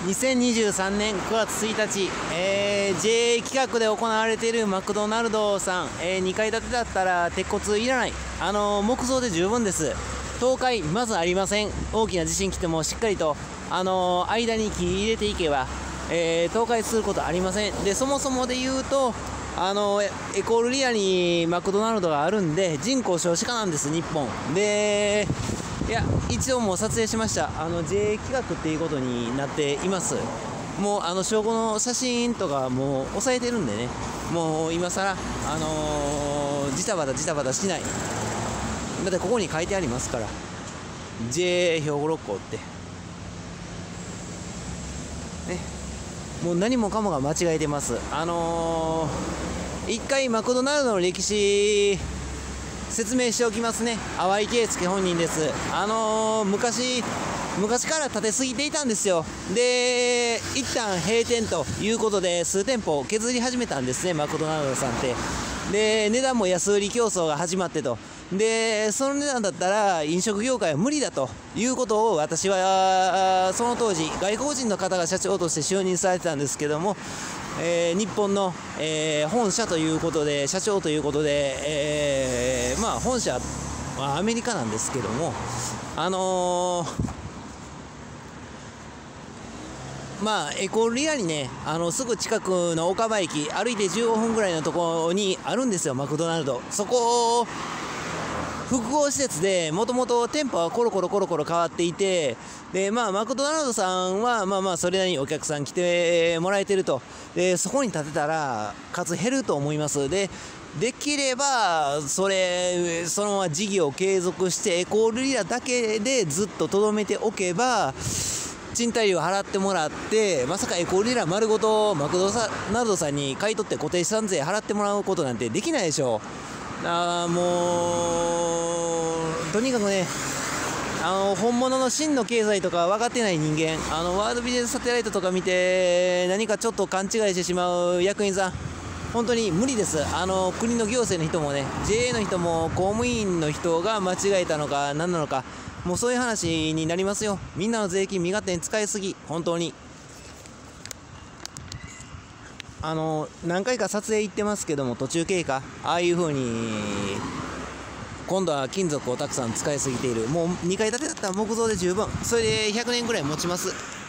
2023年9月1日、JA 企画で行われているマクドナルドさん、2階建てだったら鉄骨いらない、木造で十分です。倒壊まずありません。大きな地震来てもしっかりと、間に木入れていけば、倒壊することありません。でそもそもで言うとエコールリアにマクドナルドがあるんで、人口少子化なんです、日本で。いや、一応もう撮影しました。JA 企画っていうことになっています。もう証拠の写真とかもう抑えてるんでね、もう今更ジタバタしない。だってここに書いてありますから、 JA 兵庫六甲ってね、もう何もかもが間違えてます。一回マクドナルドの歴史説明しておきますね。淡井圭介本人です。昔から建てすぎていたんですよ。で一旦閉店ということで数店舗削り始めたんですね、マクドナルドさんって。で値段も安売り競争が始まってと。でその値段だったら飲食業界は無理だということを、私はその当時外国人の方が社長として就任されてたんですけども、日本の、本社ということで、社長ということで、本社はアメリカなんですけども、エコールリアにね、すぐ近くの岡場駅歩いて15分ぐらいのところにあるんですよ、マクドナルド。そこ複合施設で、もともと店舗はコロコロ変わっていて、でマクドナルドさんはそれなりにお客さん来てもらえてると。でそこに建てたら数減ると思います。できればそのまま事業を継続してエコールリアだけでずっととどめておけば、賃貸料払ってもらって、まさかエコールリア丸ごとマクドナルドさんに買い取って固定資産税払ってもらうことなんてできないでしょ。もうとにかくね、本物の真の経済とか分かってない人間、ワールドビジネスサテライトとか見て何かちょっと勘違いしてしまう役員さん、本当に無理です。国の行政の人もね、 JA の人も公務員の人が間違えたのか何なのか、もうそういう話になりますよ。みんなの税金身勝手に使いすぎ、本当に。何回か撮影行ってますけども、途中経過ああいう風に今度は金属をたくさん使いすぎている。もう2階建てだったら木造で十分、それで100年ぐらい持ちます。